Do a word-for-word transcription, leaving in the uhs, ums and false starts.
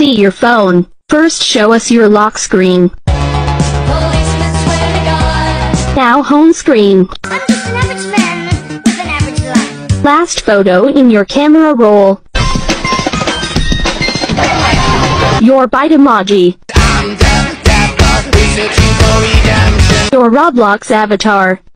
see your phone. First show us your lock screen. Policemen swear to God. Now home screen. I'm just an average man with an average life. Last photo in your camera roll. Your bite emoji. I'm the devil, researching for redemption. Your Roblox avatar.